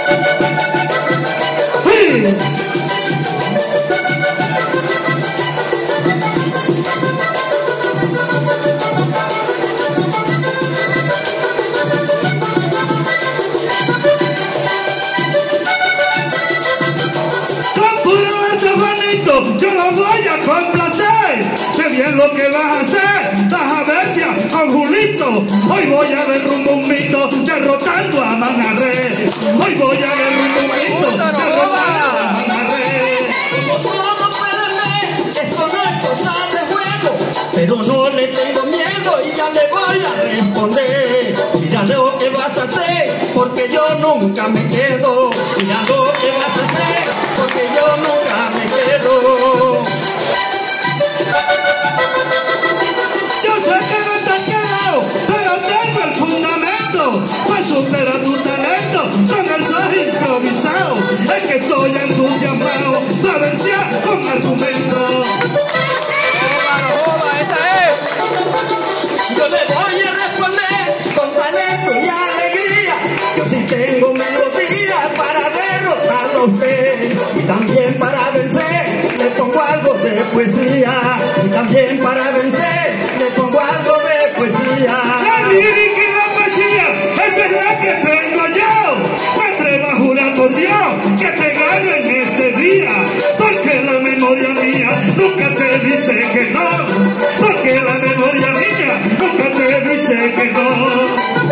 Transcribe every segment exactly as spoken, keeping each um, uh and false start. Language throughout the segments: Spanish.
Yo lo voy a complacer. Qué bien lo que vas a hacer. Vas a ver si a Julito. Hoy voy a ver rumbo un mito derrotando a Manjarré. Hoy voy a ver rumbo un mito derrotando a Manjarré. Como todo para mí, esto no es cosa de juego, pero no le tengo miedo y ya le voy a responder. Mira lo que vas a hacer, porque yo nunca me quedo. Mira lo que vas a hacer, porque yo nunca me quedo. Yo sé que no te has quedado, pero tengo el fundamento. Pues supera tu talento con el sos improvisado. Es que estoy entusiasmado, a ver si con argumentos. Yo le voy a responder con talento y alegría. Yo sí tengo melodía para derrotarlo a usted. Y también para vencer le pongo algo de poesía. Y también para vencer le pongo algo de poesía. La lírica y la poesía, esa es la que tengo yo. Me atrevo a jurar por Dios que te gano en este día. Porque la memoria mía nunca te dice que no. Porque la memoria mía nunca te dice que no.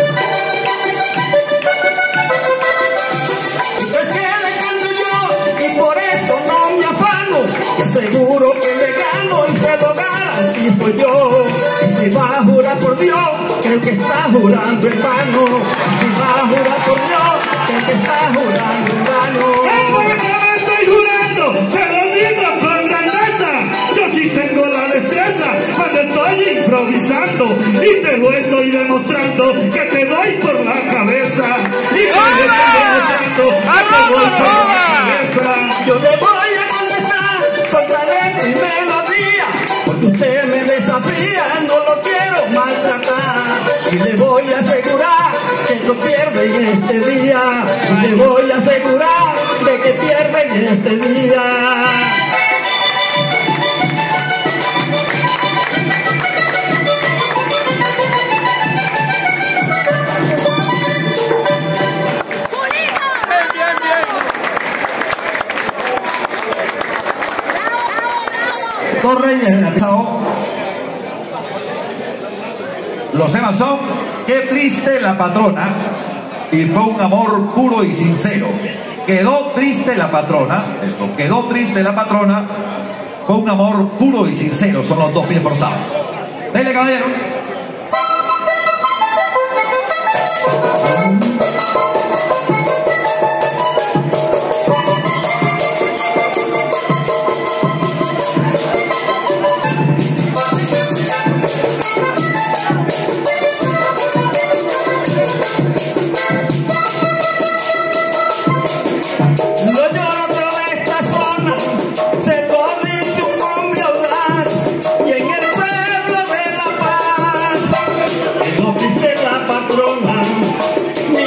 Es que le canto yo y por eso no me afano. Y seguro que le gano y se lo garantizo yo. Y si va a jurar por Dios, creo que está jurando en vano. Y si va a jurar por Dios, creo que está jurando en vano. Es porque no estoy jurando, te lo digo con grandeza. Yo sí tengo la destreza cuando estoy improvisando. Y te lo estoy demostrando que te doy por la cabeza. Y te lo estoy demostrando que te doy por la cabeza. Yo le voy a contestar con talento y melodía, porque usted me desafía, no lo quiero maltratar. Y le voy a asegurar que lo pierde en este día. Y le voy a asegurar de que pierde en este día. Los temas son Qué triste la patrona y Fue un amor puro y sincero. Quedó triste la patrona, eso, quedó triste la patrona, Fue un amor puro y sincero. Son los dos bien forzados. Dele, caballero. Mi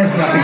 nuestra